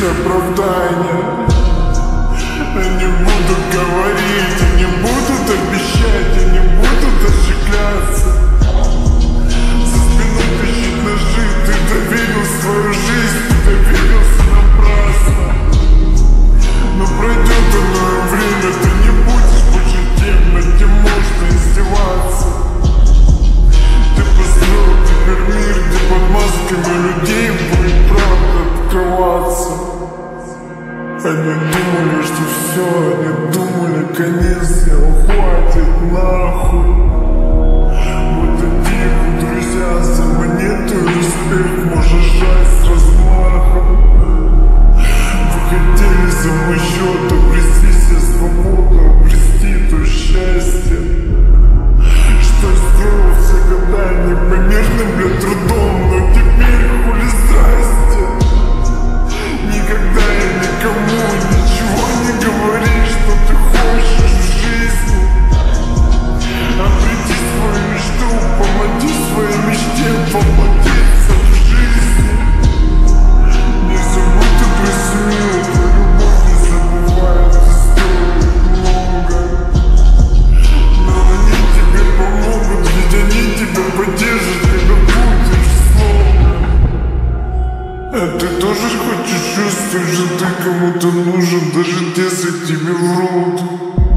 оправдания. Они будут говорить, они будут обещать, они будут даже клясться. За спиной тащить ножи, ты доверил свою жизнь, ты доверился напрасно. Но пройдет иное время, ты не будешь больше тем, над кем можно издеваться. Ты построил теперь мир, где под масками людей будет правда открываться. Они думали, что все, они думали, конец, его хватит нахуй. Вот таких друзья, за монету и успех можешь жать с размахом. Вы хотели за мой счет обрести себе свободу, обрести то счастье, что строил все года непомерным, блядь, трудом. Но теперь хули здрасте. Никогда я никому ничего не говори, что ты хочешь в жизни. Обрети свою мечту, помоги своей мечте воплотиться в жизни. Не забудь твою семью, твою любовь не забывает, и стоит много. Но они тебе помогут, ведь они тебя поддержат, когда будешь сломлен. А ты тоже хочешь чувствовать, что ты кому-то нужен, даже если тебе врут.